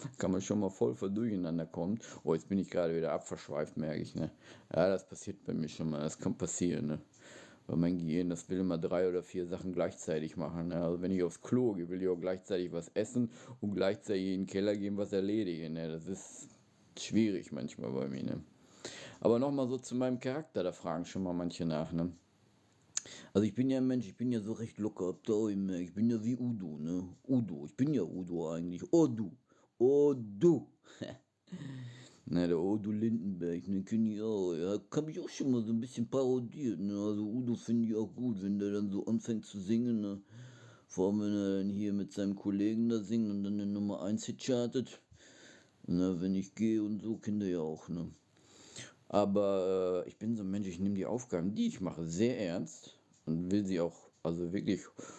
Kann man schon mal voll durcheinander kommen. Oh, jetzt bin ich gerade wieder abverschweift, merke ich, ne? Ja, das passiert bei mir schon mal, das kann passieren, ne? Weil mein Gehirn, das will immer 3 oder 4 Sachen gleichzeitig machen. Ne? Also wenn ich aufs Klo gehe, will ich auch gleichzeitig was essen und gleichzeitig in den Keller gehen, was erledigen. Ne? Das ist schwierig manchmal bei mir, ne? Aber nochmal so zu meinem Charakter, da fragen schon mal manche nach, ne? Also ich bin ja ein Mensch, ich bin ja so recht locker, habt ihr auch gemerkt. Ich bin ja wie Udo, ne? Udo, ich bin ja Udo eigentlich. Oh du, oh du. Ne, der Udo Lindenberg, ne, kenn ich auch. Ja, hab ich auch schon mal so ein bisschen parodiert, ne? Also Udo finde ich auch gut, wenn der dann so anfängt zu singen, ne? Vor allem, wenn er dann hier mit seinem Kollegen da singt und dann den Nummer 1 Hit chartet. Ne, wenn ich gehe und so, kennt ihr ja auch, ne? Aber ich bin so ein Mensch, ich nehme die Aufgaben, die ich mache, sehr ernst und will sie auch, also wirklich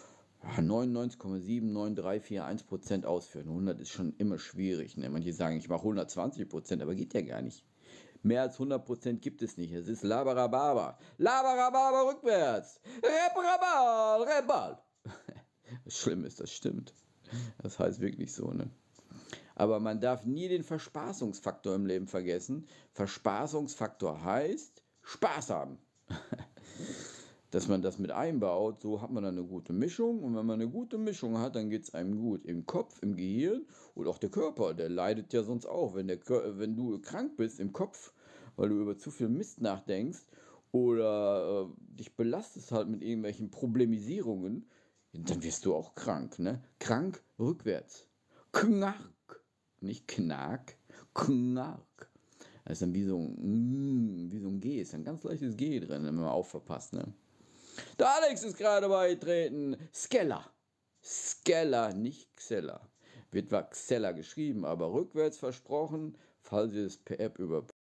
99,79341% ausführen. 100 ist schon immer schwierig. Ne? Manche sagen, ich mache 120%, aber geht ja gar nicht. Mehr als 100% gibt es nicht. Es ist Labarababa. Labarababa rückwärts. Reparabal, Rebal. Schlimm ist, das stimmt. Das heißt wirklich so, ne? Aber man darf nie den Verspaßungsfaktor im Leben vergessen. Verspaßungsfaktor heißt Spaß haben. Dass man das mit einbaut, so hat man dann eine gute Mischung. Und wenn man eine gute Mischung hat, dann geht es einem gut. Im Kopf, im Gehirn und auch der Körper, der leidet ja sonst auch. Wenn du krank bist im Kopf, weil du über zu viel Mist nachdenkst oder dich belastest halt mit irgendwelchen Problemisierungen, dann wirst du auch krank. Ne? Krank rückwärts. Knack. Nicht Knack, Knack. Das ist dann wie so ein G, ist ein ganz leichtes G drin, wenn man aufverpasst, ne? Der Alex ist gerade beigetreten. Skeller. Skeller, nicht Xella. Wird zwar Xella geschrieben, aber rückwärts versprochen, falls ihr es per App über